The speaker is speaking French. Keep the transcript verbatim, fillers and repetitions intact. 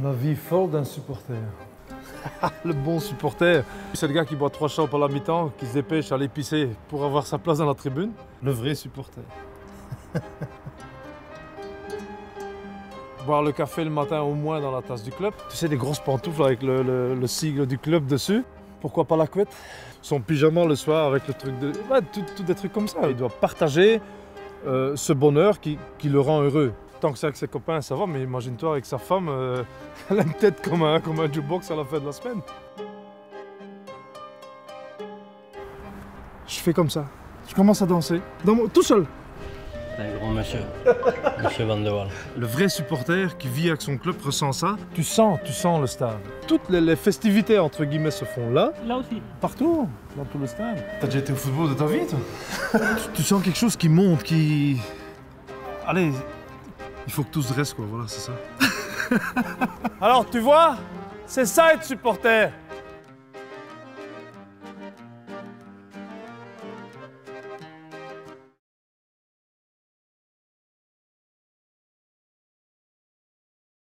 La vie folle d'un supporter. Le bon supporter, c'est le gars qui boit trois chopes à la mi-temps, qui se dépêche à aller pisser pour avoir sa place dans la tribune. Le vrai supporter. Boire le café le matin au moins dans la tasse du club. Tu sais, des grosses pantoufles avec le, le, le sigle du club dessus. Pourquoi pas la couette? Son pyjama le soir avec le truc de... Ouais, tout des trucs comme ça. Il doit partager euh, ce bonheur qui, qui le rend heureux. Tant que c'est avec ses copains, ça va, mais imagine-toi avec sa femme, euh, elle a une tête comme un, comme un jukebox à la fin de la semaine. Je fais comme ça. Je commence à danser, dans mon... tout seul. C'est un grand monsieur, monsieur Van de Waal. Le vrai supporter qui vit avec son club ressent ça. Tu sens, tu sens le stade. Toutes les, les festivités, entre guillemets, se font là. Là aussi. Partout, dans tout le stade. T'as déjà été au football de ta vie, toi? tu, tu sens quelque chose qui monte, qui... Allez, il faut que tout se dresse, quoi, voilà, c'est ça. Alors, tu vois, c'est ça être supporter.